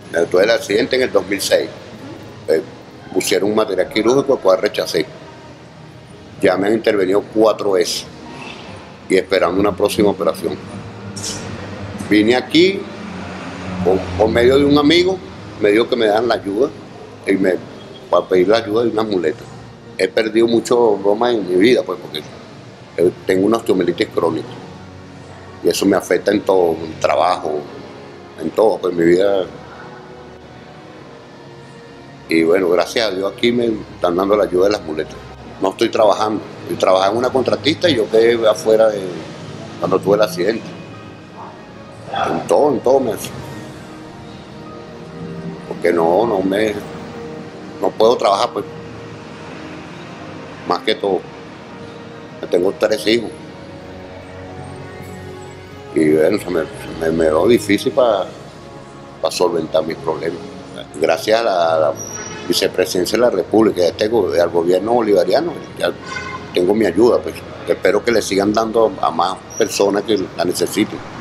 Después del accidente en el 2006, pusieron un material quirúrgico, el cual rechacé. Ya me han intervenido 4 veces y esperando una próxima operación. Vine aquí por medio de un amigo, me dijo que me dan la ayuda para pedir la ayuda de unas muletas. He perdido mucho broma en mi vida, pues, porque tengo una osteomielitis crónica y eso me afecta en todo, en el trabajo, en todo, pues mi vida. Y bueno, gracias a Dios aquí me están dando la ayuda de las muletas. No estoy trabajando, yo trabajaba en una contratista y yo quedé afuera cuando tuve el accidente. En todo me hace. Porque no puedo trabajar, pues, más que todo. Tengo 3 hijos. Y bueno, me veo difícil para solventar mis problemas. Gracias a la vicepresidencia de la República y al gobierno bolivariano, ya tengo mi ayuda, pues. Espero que le sigan dando a más personas que la necesiten.